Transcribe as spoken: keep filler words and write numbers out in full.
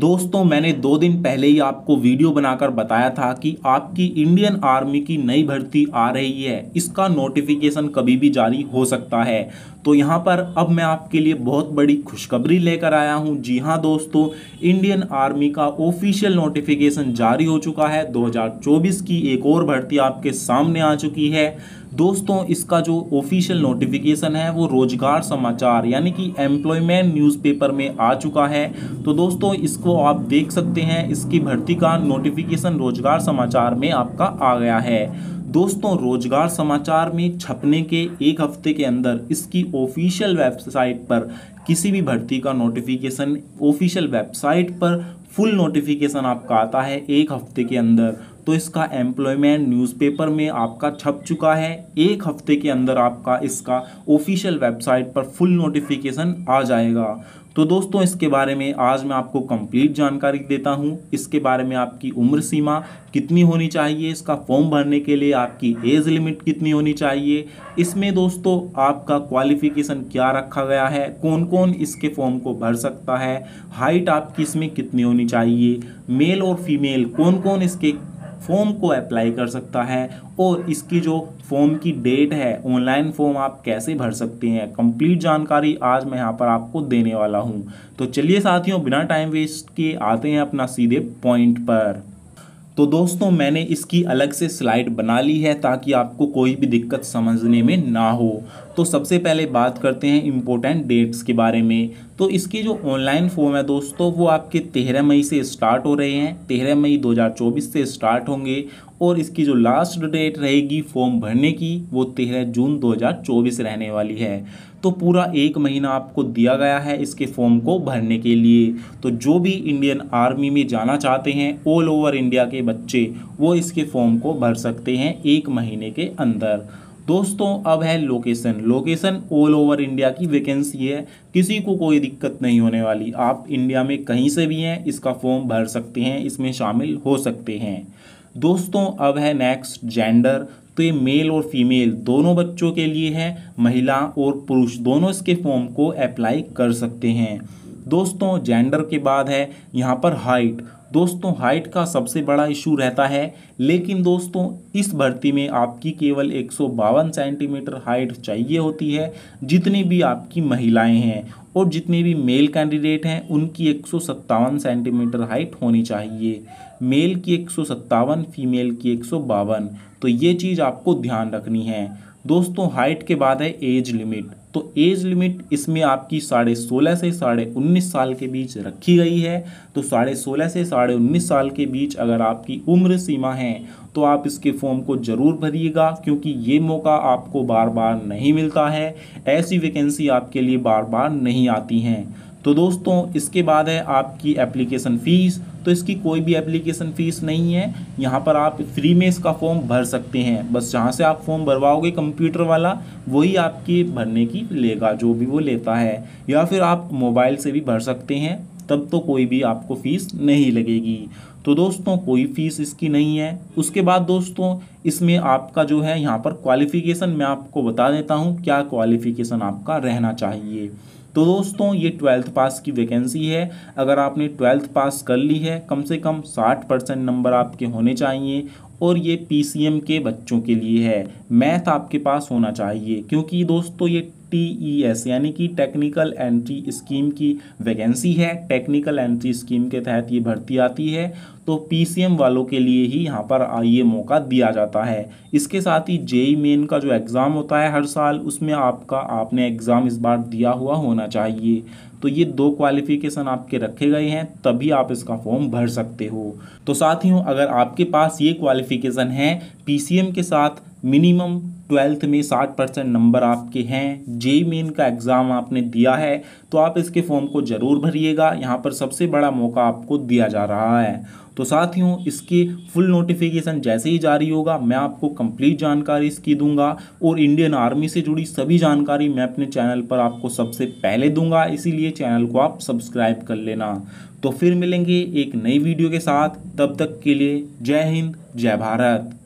दोस्तों मैंने दो दिन पहले ही आपको वीडियो बनाकर बताया था कि आपकी इंडियन आर्मी की नई भर्ती आ रही है। इसका नोटिफिकेशन कभी भी जारी हो सकता है। तो यहाँ पर अब मैं आपके लिए बहुत बड़ी खुशखबरी लेकर आया हूँ। जी हाँ दोस्तों, इंडियन आर्मी का ऑफिशियल नोटिफिकेशन जारी हो चुका है। दो हज़ार चौबीस की एक और भर्ती आपके सामने आ चुकी है। दोस्तों इसका जो ऑफिशियल नोटिफिकेशन है वो रोजगार समाचार यानी कि एम्प्लॉयमेंट न्यूज़पेपर में आ चुका है। तो दोस्तों इसको आप देख सकते हैं, इसकी भर्ती का नोटिफिकेशन रोजगार समाचार में आपका आ गया है। दोस्तों रोजगार समाचार में छपने के एक हफ्ते के अंदर इसकी ऑफिशियल वेबसाइट पर किसी भी भर्ती का नोटिफिकेशन ऑफिशियल वेबसाइट पर फुल नोटिफिकेशन आपका आता है एक हफ्ते के अंदर। तो इसका एम्प्लॉयमेंट न्यूज़पेपर में आपका छप चुका है। एक हफ्ते के अंदर आपका इसका ऑफिशियल वेबसाइट पर फुल नोटिफिकेशन आ जाएगा। तो दोस्तों इसके बारे में आज मैं आपको कंप्लीट जानकारी देता हूं। इसके बारे में आपकी उम्र सीमा कितनी होनी चाहिए, इसका फॉर्म भरने के लिए आपकी एज लिमिट कितनी होनी चाहिए, इसमें दोस्तों आपका क्वालिफिकेशन क्या रखा गया है, कौन कौन इसके फॉर्म को भर सकता है, हाइट आपकी इसमें कितनी होनी चाहिए, मेल और फीमेल कौन कौन इसके फॉर्म को अप्लाई कर सकता है, और इसकी जो फॉर्म की डेट है, ऑनलाइन फॉर्म आप कैसे भर सकते हैं, कंप्लीट जानकारी आज मैं यहाँ पर आपको देने वाला हूँ। तो चलिए साथियों बिना टाइम वेस्ट किए आते हैं अपना सीधे पॉइंट पर। तो दोस्तों मैंने इसकी अलग से स्लाइड बना ली है ताकि आपको कोई भी दिक्कत समझने में ना हो। तो सबसे पहले बात करते हैं इम्पोर्टेंट डेट्स के बारे में। तो इसकी जो ऑनलाइन फॉर्म है दोस्तों वो आपके तेरह मई से स्टार्ट हो रहे हैं। तेरह मई दो हज़ार चौबीस से स्टार्ट होंगे और इसकी जो लास्ट डेट रहेगी फॉर्म भरने की वो तेरह जून दो हज़ार चौबीस रहने वाली है। तो पूरा एक महीना आपको दिया गया है इसके फॉर्म को भरने के लिए। तो जो भी इंडियन आर्मी में जाना चाहते हैं ऑल ओवर इंडिया के बच्चे वो इसके फॉर्म को भर सकते हैं एक महीने के अंदर। दोस्तों अब है location. Location all over India की वैकेंसी है, किसी को कोई दिक्कत नहीं होने वाली। आप इंडिया में कहीं से भी हैं इसका फॉर्म भर सकते हैं, इसमें शामिल हो सकते हैं। दोस्तों अब है नेक्स्ट जेंडर। तो ये मेल और फीमेल दोनों बच्चों के लिए है, महिला और पुरुष दोनों इसके फॉर्म को अप्लाई कर सकते हैं। दोस्तों जेंडर के बाद है यहाँ पर हाइट। दोस्तों हाइट का सबसे बड़ा इशू रहता है, लेकिन दोस्तों इस भर्ती में आपकी केवल एक सौ बावन सेंटीमीटर हाइट चाहिए होती है जितनी भी आपकी महिलाएं हैं, और जितने भी मेल कैंडिडेट हैं उनकी एक सौ सत्तावन सेंटीमीटर हाइट होनी चाहिए। मेल की एक सौ सत्तावन, फीमेल की एक सौ बावन। तो ये चीज़ आपको ध्यान रखनी है। दोस्तों हाइट के बाद है एज लिमिट। तो एज लिमिट इसमें आपकी साढ़े सोलह से साढ़े उन्नीस साल के बीच रखी गई है। तो साढ़े सोलह से साढ़े उन्नीस साल के बीच अगर आपकी उम्र सीमा है तो आप इसके फॉर्म को ज़रूर भरिएगा, क्योंकि ये मौका आपको बार बार नहीं मिलता है, ऐसी वैकेंसी आपके लिए बार बार नहीं आती हैं। तो दोस्तों इसके बाद है आपकी एप्लीकेशन फ़ीस। तो इसकी कोई भी एप्लीकेशन फ़ीस नहीं है, यहाँ पर आप फ्री में इसका फॉर्म भर सकते हैं। बस जहाँ से आप फॉर्म भरवाओगे कंप्यूटर वाला वही आपकी भरने की लेगा, जो भी वो लेता है, या फिर आप मोबाइल से भी भर सकते हैं, तब तो कोई भी आपको फ़ीस नहीं लगेगी। तो दोस्तों कोई फ़ीस इसकी नहीं है। उसके बाद दोस्तों इसमें आपका जो है यहाँ पर क्वालिफ़िकेशन मैं आपको बता देता हूँ क्या क्वालिफ़िकेशन आपका रहना चाहिए। तो दोस्तों ये ट्वेल्थ पास की वैकेंसी है। अगर आपने ट्वेल्थ पास कर ली है कम से कम साठ परसेंट नंबर आपके होने चाहिए, और ये पीसीएम के बच्चों के लिए है। मैथ आपके पास होना चाहिए, क्योंकि दोस्तों ये टीईएस यानी कि टेक्निकल एंट्री स्कीम की वैकेंसी है। टेक्निकल एंट्री स्कीम के तहत ये भर्ती आती है। तो पीसीएम वालों के लिए ही यहाँ पर ये मौका दिया जाता है। इसके साथ ही जेई मेन का जो एग्ज़ाम होता है हर साल, उसमें आपका आपने एग्ज़ाम इस बार दिया हुआ होना चाहिए। तो ये दो क्वालिफ़िकेशन आपके रखे गए हैं, तभी आप इसका फॉर्म भर सकते हो। तो साथियों अगर आपके पास ये क्वालिफ़िकेशन है, पीसीएम के साथ मिनिमम ट्वेल्थ में साठ परसेंट नंबर आपके हैं, जेई मेन का एग्ज़ाम आपने दिया है, तो आप इसके फॉर्म को ज़रूर भरिएगा। यहाँ पर सबसे बड़ा मौका आपको दिया जा रहा है। तो साथियों इसकी फुल नोटिफिकेशन जैसे ही जारी होगा मैं आपको कंप्लीट जानकारी इसकी दूंगा, और इंडियन आर्मी से जुड़ी सभी जानकारी मैं अपने चैनल पर आपको सबसे पहले दूंगा, इसीलिए चैनल को आप सब्सक्राइब कर लेना। तो फिर मिलेंगे एक नई वीडियो के साथ, तब तक के लिए जय हिंद, जय भारत।